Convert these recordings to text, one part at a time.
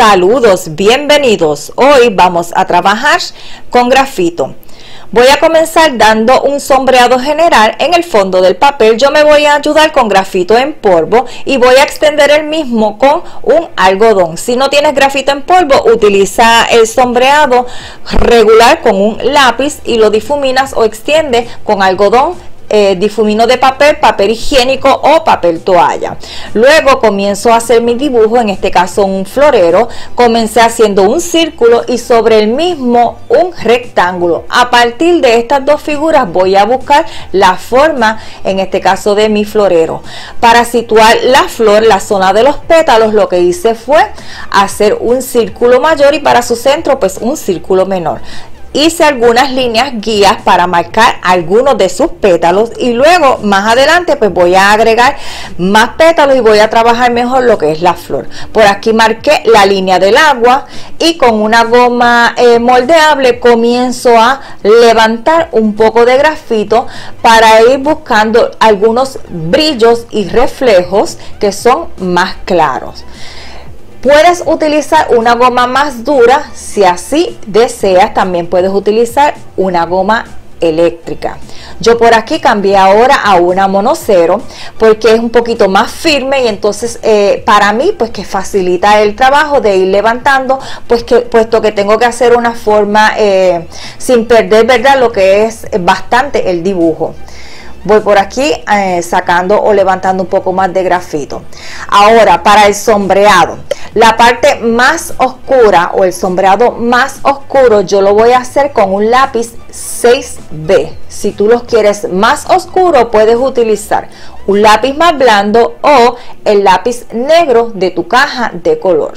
Saludos, bienvenidos. Hoy vamos a trabajar con grafito. Voy a comenzar dando un sombreado general en el fondo del papel. Yo me voy a ayudar con grafito en polvo y voy a extender el mismo con un algodón. Si no tienes grafito en polvo, utiliza el sombreado regular con un lápiz y lo difuminas o extiendes con algodón, difumino de papel, papel higiénico o papel toalla. Luego comienzo a hacer mi dibujo, en este caso un florero. Comencé haciendo un círculo y sobre el mismo un rectángulo. A partir de estas dos figuras voy a buscar la forma, en este caso de mi florero. Para situar la flor, la zona de los pétalos, lo que hice fue hacer un círculo mayor y para su centro pues un círculo menor. Hice algunas líneas guías para marcar algunos de sus pétalos y luego más adelante pues voy a agregar más pétalos y voy a trabajar mejor lo que es la flor. Por aquí marqué la línea del agua y con una goma moldeable comienzo a levantar un poco de grafito para ir buscando algunos brillos y reflejos que son más claros. Puedes utilizar una goma más dura si así deseas. También puedes utilizar una goma eléctrica. Yo por aquí cambié ahora a una monocero porque es un poquito más firme y entonces para mí pues que facilita el trabajo de ir levantando, puesto que tengo que hacer una forma sin perder, ¿verdad?, lo que es bastante el dibujo. Voy por aquí sacando o levantando un poco más de grafito. Ahora para el sombreado, la parte más oscura o el sombreado más oscuro yo lo voy a hacer con un lápiz 6B. Si tú los quieres más oscuro puedes utilizar un lápiz más blando o el lápiz negro de tu caja de color.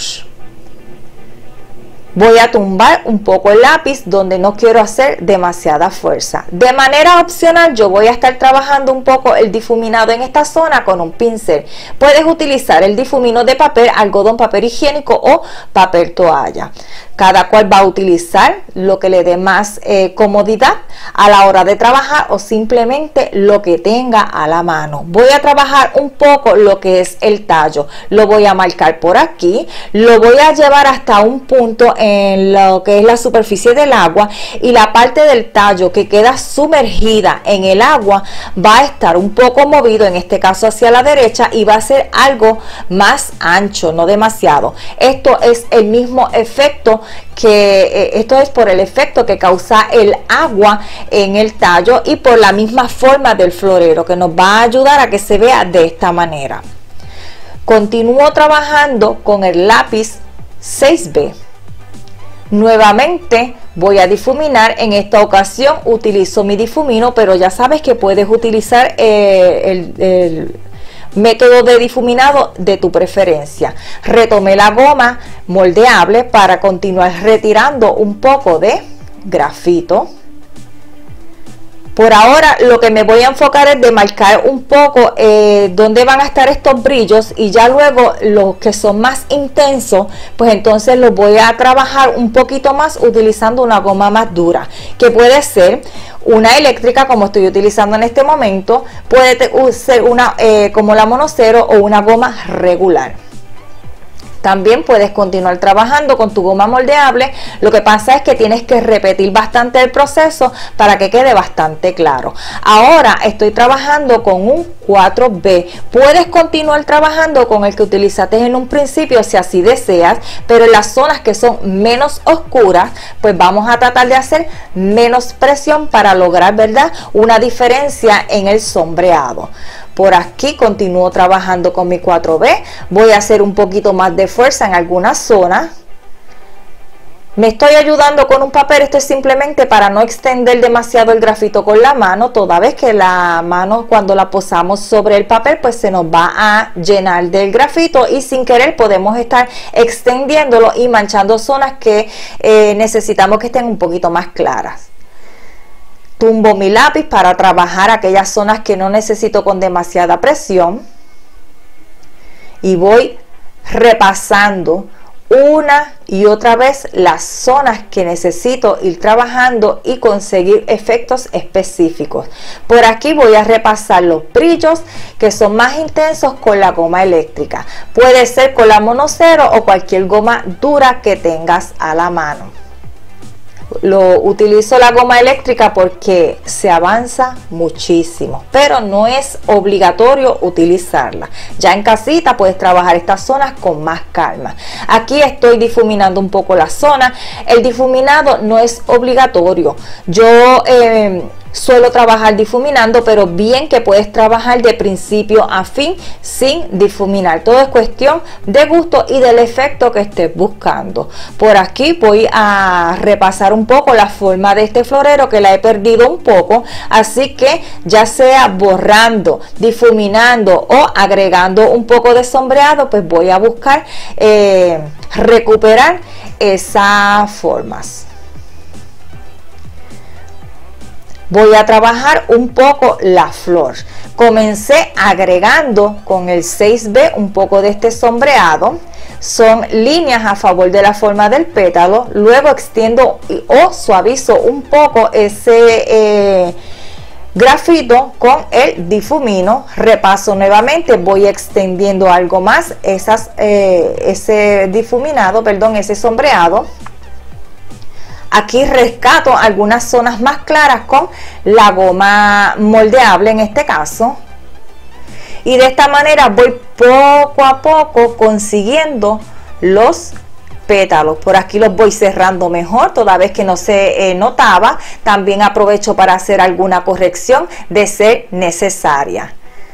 Voy a tumbar un poco el lápiz donde no quiero hacer demasiada fuerza. De manera opcional yo voy a estar trabajando un poco el difuminado en esta zona con un pincel. Puedes utilizar el difumino de papel, algodón, papel higiénico o papel toalla. Cada cual va a utilizar lo que le dé más comodidad a la hora de trabajar o simplemente lo que tenga a la mano. Voy a trabajar un poco lo que es el tallo. Lo voy a marcar por aquí. Lo voy a llevar hasta un punto en lo que es la superficie del agua y la parte del tallo que queda sumergida en el agua va a estar un poco movido, en este caso hacia la derecha, y va a ser algo más ancho, no demasiado. Esto es el mismo efecto esto es por el efecto que causa el agua en el tallo y por la misma forma del florero, que nos va a ayudar a que se vea de esta manera. Continúo trabajando con el lápiz 6B. Nuevamente voy a difuminar. En esta ocasión utilizo mi difumino, pero ya sabes que puedes utilizar el método de difuminado de tu preferencia. Retomé la goma moldeable para continuar retirando un poco de grafito. Por ahora lo que me voy a enfocar es de marcar un poco dónde van a estar estos brillos y ya luego los que son más intensos pues entonces los voy a trabajar un poquito más utilizando una goma más dura, que puede ser una eléctrica como estoy utilizando en este momento, puede ser una como la monocero o una goma regular. También puedes continuar trabajando con tu goma moldeable. Lo que pasa es que tienes que repetir bastante el proceso para que quede bastante claro. Ahora estoy trabajando con un 4B. Puedes continuar trabajando con el que utilizaste en un principio si así deseas, pero en las zonas que son menos oscuras pues vamos a tratar de hacer menos presión para lograr, ¿verdad?, una diferencia en el sombreado. Por aquí continúo trabajando con mi 4B. Voy a hacer un poquito más de fuerza en algunas zonas. Me estoy ayudando con un papel. Esto es simplemente para no extender demasiado el grafito con la mano, toda vez que la mano cuando la posamos sobre el papel pues se nos va a llenar del grafito y sin querer podemos estar extendiéndolo y manchando zonas que necesitamos que estén un poquito más claras. Tumbo mi lápiz para trabajar aquellas zonas que no necesito con demasiada presión y voy repasando una y otra vez las zonas que necesito ir trabajando y conseguir efectos específicos. Por aquí voy a repasar los brillos que son más intensos con la goma eléctrica. Puede ser con la monocero o cualquier goma dura que tengas a la mano. Utilizo la goma eléctrica porque se avanza muchísimo, pero no es obligatorio utilizarla. Ya en casita puedes trabajar estas zonas con más calma. Aquí estoy difuminando un poco la zona. El difuminado no es obligatorio. Yo suelo trabajar difuminando, pero bien que puedes trabajar de principio a fin sin difuminar. Todo es cuestión de gusto y del efecto que estés buscando. Por aquí voy a repasar un poco la forma de este florero, que la he perdido un poco, así que ya sea borrando, difuminando o agregando un poco de sombreado, pues voy a buscar recuperar esas formas. Voy a trabajar un poco la flor. Comencé agregando con el 6B un poco de este sombreado. Son líneas a favor de la forma del pétalo. Luego extiendo o suavizo un poco ese grafito con el difumino. Repaso nuevamente, voy extendiendo algo más ese difuminado, perdón, ese sombreado. Aquí rescato algunas zonas más claras con la goma moldeable en este caso. Y de esta manera voy poco a poco consiguiendo los pétalos. Por aquí los voy cerrando mejor, toda vez que no se notaba. También aprovecho para hacer alguna corrección de ser necesaria.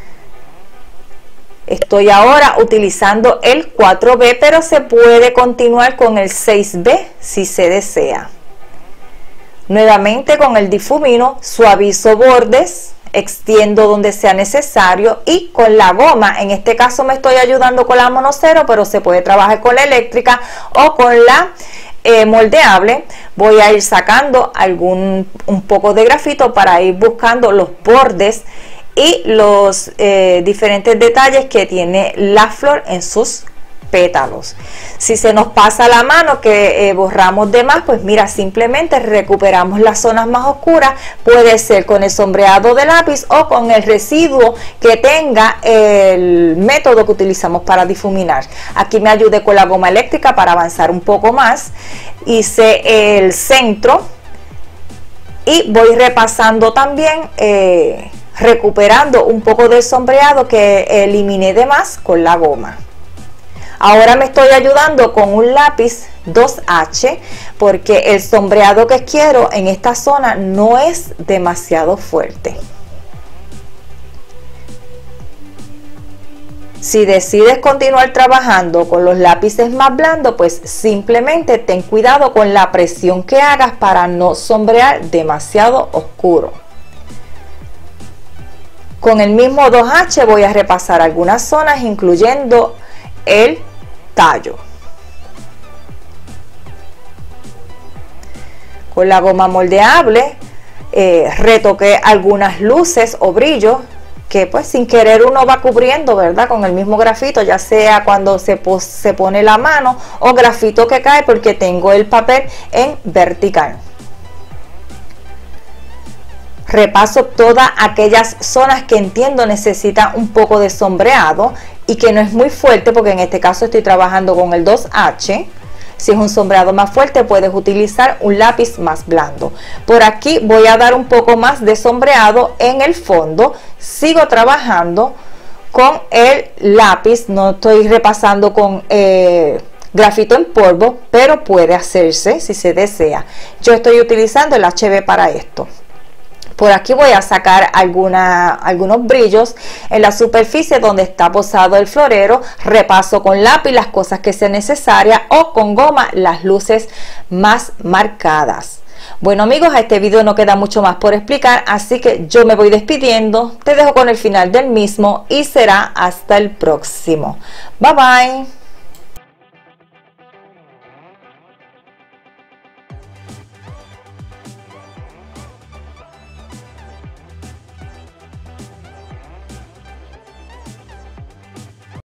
Estoy ahora utilizando el 4B, pero se puede continuar con el 6B si se desea. Nuevamente con el difumino suavizo bordes, extiendo donde sea necesario y con la goma, en este caso me estoy ayudando con la monocero, pero se puede trabajar con la eléctrica o con la moldeable. Voy a ir sacando un poco de grafito para ir buscando los bordes y los diferentes detalles que tiene la flor en sus pétalos. Si se nos pasa la mano que borramos de más, pues mira, simplemente recuperamos las zonas más oscuras. Puede ser con el sombreado de lápiz o con el residuo que tenga el método que utilizamos para difuminar. Aquí me ayudé con la goma eléctrica para avanzar un poco más. Hice el centro y voy repasando también, recuperando un poco del sombreado que eliminé de más con la goma. Ahora me estoy ayudando con un lápiz 2H porque el sombreado que quiero en esta zona no es demasiado fuerte. Si decides continuar trabajando con los lápices más blandos, pues simplemente ten cuidado con la presión que hagas para no sombrear demasiado oscuro. Con el mismo 2H voy a repasar algunas zonas, incluyendo el tallo. Con la goma moldeable retoqué algunas luces o brillos que pues sin querer uno va cubriendo, ¿verdad? Con el mismo grafito, ya sea cuando se pone la mano o grafito que cae porque tengo el papel en vertical. Repaso todas aquellas zonas que entiendo necesitan un poco de sombreado y que no es muy fuerte, porque en este caso estoy trabajando con el 2H. Si es un sombreado más fuerte, puedes utilizar un lápiz más blando. Por aquí voy a dar un poco más de sombreado en el fondo. Sigo trabajando con el lápiz, no estoy repasando con grafito en polvo, pero puede hacerse si se desea. Yo estoy utilizando el HB para esto. Por aquí voy a sacar algunos brillos en la superficie donde está posado el florero. Repaso con lápiz las cosas que sean necesarias o con goma las luces más marcadas. Bueno amigos, a este video no queda mucho más por explicar, así que yo me voy despidiendo. Te dejo con el final del mismo y será hasta el próximo. Bye bye.